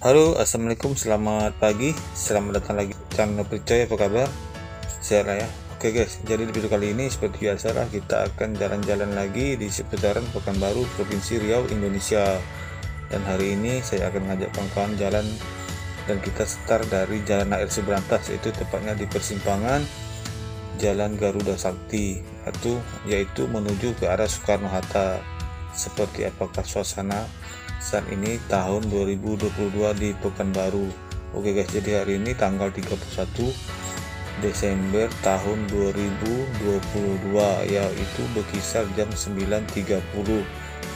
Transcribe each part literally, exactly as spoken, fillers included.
Halo, assalamualaikum, selamat pagi, selamat datang lagi di channel Percaya. Apa kabar? Sehat lah ya. Oke guys, jadi di video kali ini seperti biasa lah, kita akan jalan-jalan lagi di seputaran Pekanbaru, Provinsi Riau, Indonesia. Dan hari ini saya akan ngajak kawan-kawan jalan, dan kita start dari Jalan Air Seberantas, itu tepatnya di persimpangan Jalan Garuda Sakti, atau yaitu menuju ke arah Soekarno-Hatta. Seperti apakah suasana saat ini tahun dua ribu dua puluh dua di Pekanbaru? Oke guys, jadi hari ini tanggal tiga puluh satu Desember tahun dua ribu dua puluh dua, yaitu berkisar jam sembilan tiga puluh.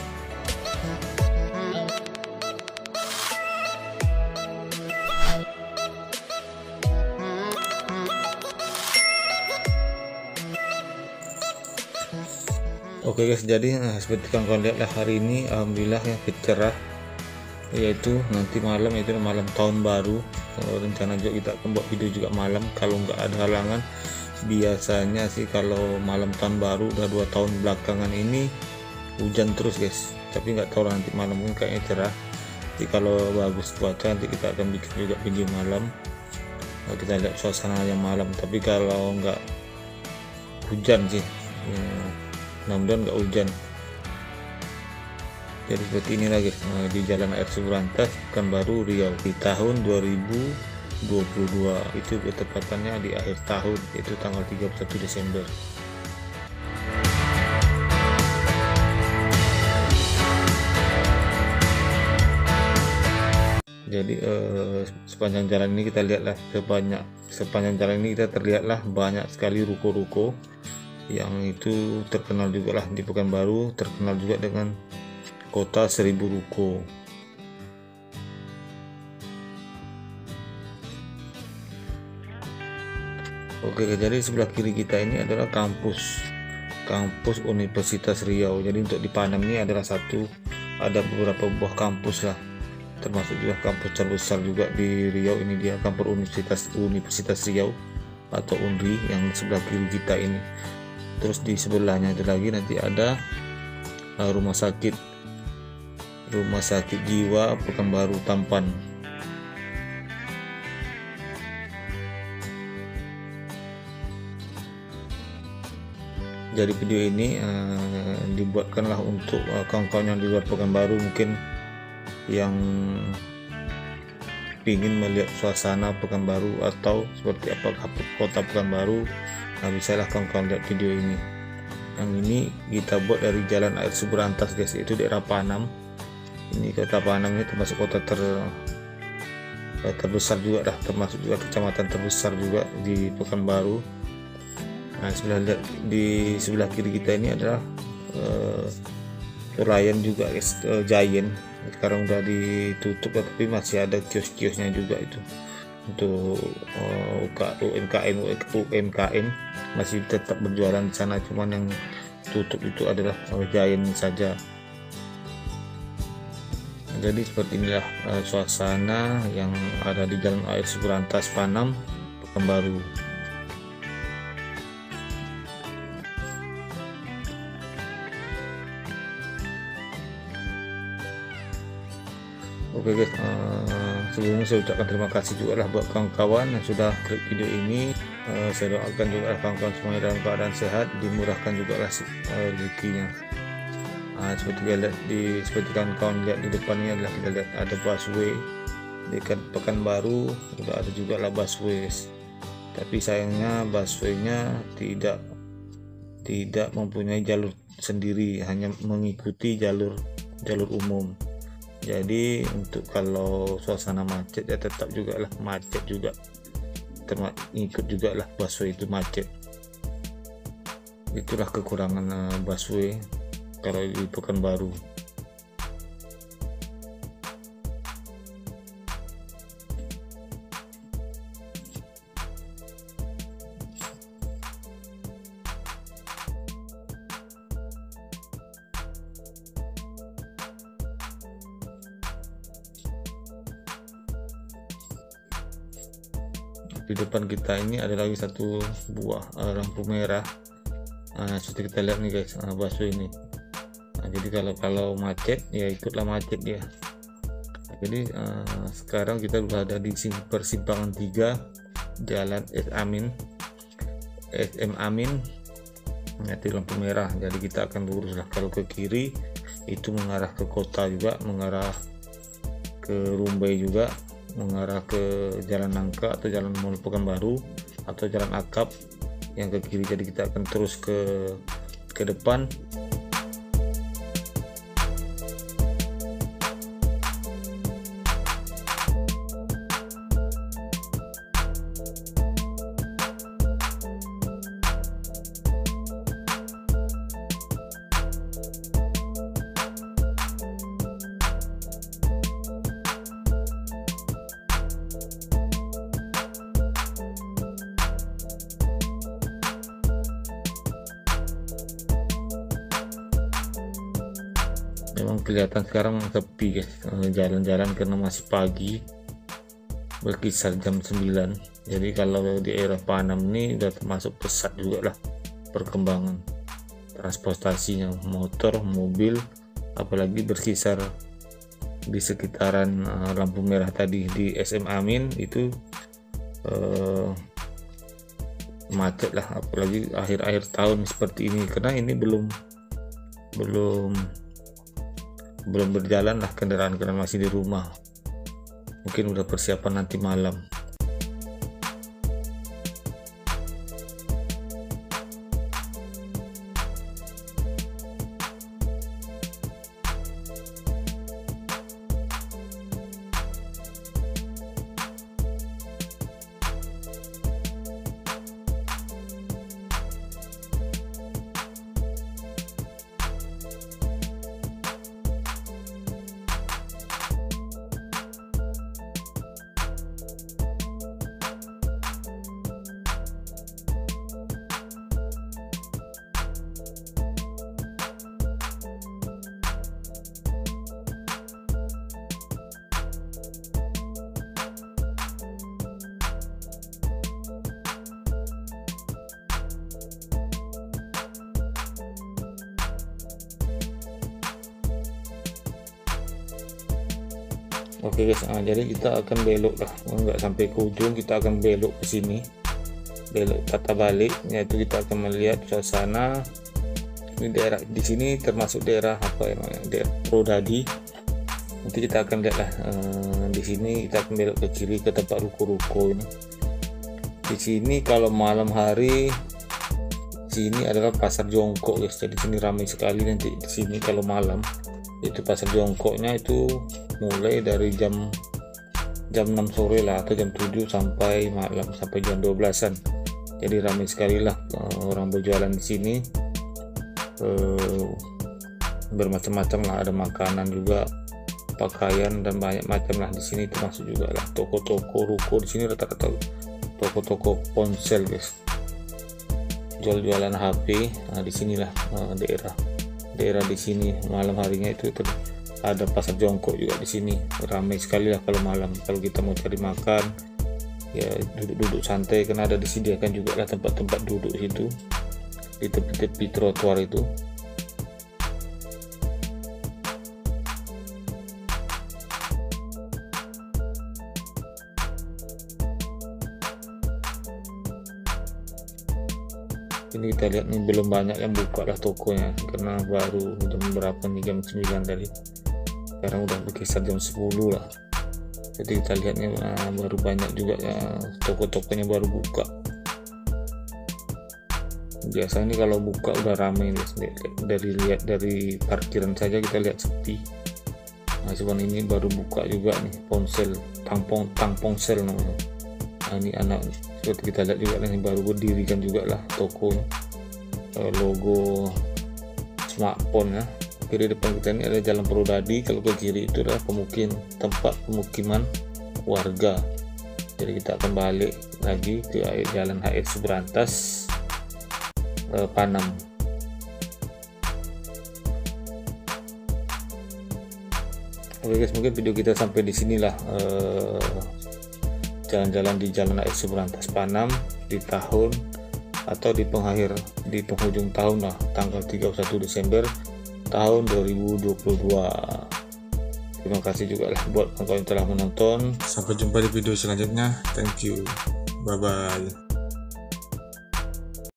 Oke guys, jadi nah, seperti yang kalian lihat lah, hari ini alhamdulillah ya cerah, yaitu nanti malam, itu malam tahun baru. Rencana juga kita akan buat video juga malam kalau nggak ada halangan. Biasanya sih kalau malam tahun baru udah dua tahun belakangan ini hujan terus guys, tapi nggak tahu lah, nanti malam ini kayaknya cerah. Jadi kalau bagus cuaca nanti kita akan bikin juga video malam, kita lihat suasana yang malam. Tapi kalau nggak hujan sih ya, mudah-mudahan nggak hujan. Jadi seperti ini lagi di Jalan Air Seberantas, Pekanbaru, Riau di tahun dua ribu dua puluh dua, itu ketepatannya di akhir tahun, itu tanggal tiga puluh satu Desember. Jadi eh, sepanjang jalan ini kita lihatlah sebanyak sepanjang jalan ini kita terlihatlah banyak sekali ruko-ruko yang itu terkenal juga lah di Pekanbaru, terkenal juga dengan kota seribu ruko. Oke, jadi sebelah kiri kita ini adalah kampus kampus Universitas Riau. Jadi untuk di Panam ini adalah satu, ada beberapa buah kampus lah, termasuk juga kampus terbesar juga di Riau. Ini dia kampus Universitas Universitas Riau atau UNRI yang sebelah kiri kita ini. Terus di sebelahnya itu lagi nanti ada uh, rumah sakit rumah sakit jiwa Pekanbaru Tampan. Jadi video ini uh, dibuatkanlah untuk uh, kawan-kawan yang di luar Pekanbaru, mungkin yang ingin melihat suasana Pekanbaru atau seperti apa kota Pekanbaru. Nah, bisalah kawan-kawan lihat video ini. Yang ini kita buat dari Jalan Air Seberantas guys, itu daerah Panam. Ini kota Panam ini termasuk kota ter terbesar juga dah, termasuk juga kecamatan terbesar juga di Pekanbaru. Nah, sebelah lihat di sebelah kiri kita ini adalah uh, Lion juga guys, uh, Giant. Sekarang udah ditutup tapi masih ada kios-kiosnya juga itu. Untuk uh, U M K M U M K M masih tetap berjualan di sana, cuman yang tutup itu adalah uh, Giant saja. Nah, jadi seperti inilah uh, suasana yang ada di Jalan Air Seberantas Panam, Pekanbaru. Oke guys, uh, sebelumnya saya ucapkan terima kasih juga lah buat kawan-kawan yang sudah klik video ini. Uh, saya doakan juga kawan-kawan semuanya dalam keadaan sehat, dimurahkan juga lah uh, rezekinya. Uh, seperti kita lihat di seperti kawan-kawan lihat di depannya adalah kita lihat ada busway dekat Pekanbaru, sudah ada juga lah busway. Tapi sayangnya busway-nya tidak tidak mempunyai jalur sendiri, hanya mengikuti jalur jalur umum. Jadi untuk kalau suasana macet ya tetap juga lah macet juga, ikut juga lah busway itu macet. Itulah kekurangan uh, busway kalau di Pekanbaru. Di depan kita ini ada lagi satu buah uh, lampu merah. Nah, seperti kita lihat nih guys, uh, busway ini. Nah, jadi kalau kalau macet ya ikutlah macet dia. Jadi uh, sekarang kita berada di persimpangan tiga Jalan S Amin S M Amin, nanti lampu merah. Jadi kita akan lurus lah. Kalau ke kiri itu mengarah ke kota juga, mengarah ke Rumbai juga, mengarah ke Jalan Nangka atau Jalan Mall Pekanbaru atau Jalan Akap yang ke kiri. Jadi kita akan terus ke ke depan. Memang kelihatan sekarang sepi guys, jalan-jalan karena masih pagi, berkisar jam sembilan. Jadi kalau di daerah Panam ini udah termasuk pesat juga lah perkembangan transportasinya, motor, mobil, apalagi berkisar di sekitaran uh, lampu merah tadi di S M Amin itu uh, macet lah, apalagi akhir-akhir tahun seperti ini, karena ini belum belum belum berjalan lah kendaraan karena masih di rumah. Mungkin udah persiapan nanti malam. Oke guys, nah, jadi kita akan belok lah, nggak sampai ke ujung, kita akan belok ke sini, belok patah balik, yaitu kita akan melihat suasana ini. Daerah di sini termasuk daerah apa ya, daerah Prodadi. Nanti kita akan lihat lah, eh, di sini kita akan belok ke kiri ke tempat ruko-ruko ini. Di sini kalau malam hari, sini adalah pasar jongkok guys, jadi sini ramai sekali nanti di sini kalau malam. Itu pasar jongkoknya itu mulai dari jam jam enam sore lah atau jam tujuh sampai malam sampai jam dua belasan. Jadi ramai sekali lah uh, orang berjualan di sini, uh, bermacam-macam lah, ada makanan juga, pakaian dan banyak macam lah di sini, termasuk juga lah toko-toko ruko. Di sini rata-rata toko-toko ponsel guys, jual-jualan H P. Nah di sinilah uh, daerah daerah di sini malam harinya itu ada pasar jongkok juga di sini, ramai sekali lah kalau malam. Kalau kita mau cari makan ya duduk-duduk santai, karena ada disediakan juga lah tempat-tempat duduk situ di tepi-tepi trotoar itu. Ini kita lihat nih belum banyak yang buka lah tokonya, karena baru jam berapa nih, jam sembilan tadi, sekarang udah berkisar jam sepuluh lah. Jadi kita lihat nih nah, baru banyak juga ya, toko-tokonya baru buka. Biasanya kalau buka udah ramai nih, dari lihat dari parkiran saja kita lihat sepi. Nah cuman ini baru buka juga nih, ponsel tampong tamponsel namanya. Nah, ini anak seperti kita lihat juga nih, baru berdirikan juga lah toko, eh, logo smartphone ya. Kiri depan kita ini ada Jalan Prodadi, kalau ke kiri itu adalah pemukim tempat pemukiman warga. Jadi kita akan balik lagi ke Jalan H R Subrantas, eh, Panam. Oke guys, mungkin video kita sampai di sinilah, eh, jalan-jalan di Jalan H R Subrantas Panam di tahun atau di pengakhir di penghujung tahun lah, tanggal tiga puluh satu Desember tahun dua ribu dua puluh dua. Terima kasih juga lah buat kawan-kawan yang telah menonton. Sampai jumpa di video selanjutnya. Thank you. Bye bye.